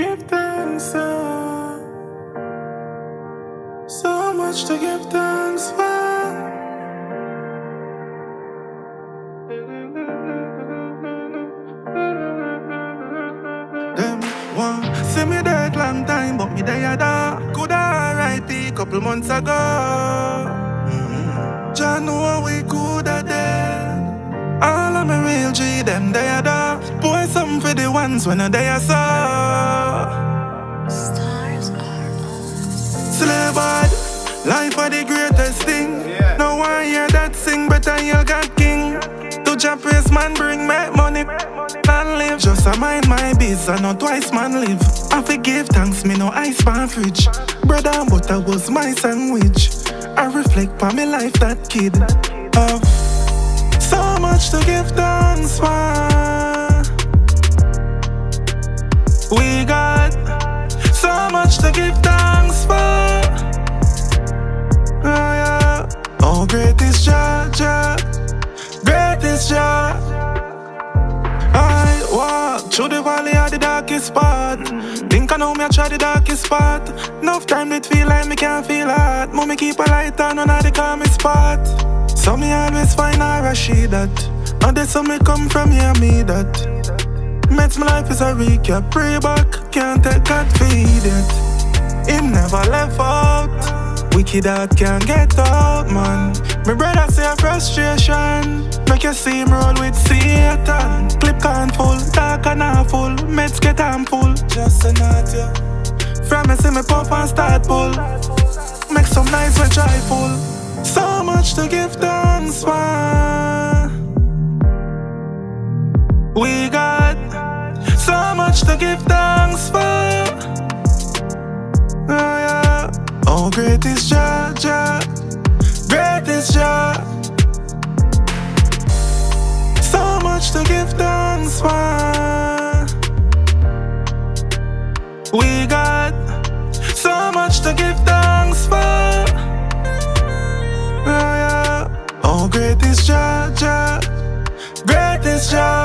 give thanks for. So much to give thanks for. Them want see me dead long time, but me there da. Coulda R.I.P. couple months ago. Jah know we coulda dead. All of my real G them there da. Boy something for the ones when I there saw. Stars are Slay bad, life are the greatest thing. No one hear that sing, better you got king. To Japanese man bring me money and live. Just a mind my biz and not twice man live. I forgive thanks me no ice pan fridge. Bread and butter was my sandwich. I reflect on my life that kid of so much to give thanks for. We got so much to give thanks for. Oh yeah. Oh great is Jah, Jah. Great is Jah. I walk through the valley of the darkest part. Think I know me I try the darkest spot. Enough time it feel like me can't feel hot. Mommy keep a light on at the calmest spot. So me always find a Rashid that. And that's how me come from here, me that. Meds my life is a recap. Pray back, can't take God feed it. Him never left out. Wicked heart can't get out, man. My brother say a frustration. Make you see him roll with Satan. Clip can't full, dark and half full. Meds get harmful, just a knot, yeah. From me see me puff and start pull. Make some nice and joyful. So much to give thanks for. We got so much to give thanks for. Oh yeah. Oh great is Jah, Jah. Great is Jah. So much to give thanks for. We got so much to give thanks for. Oh yeah. Oh great is Jah, Jah. Great is Jah.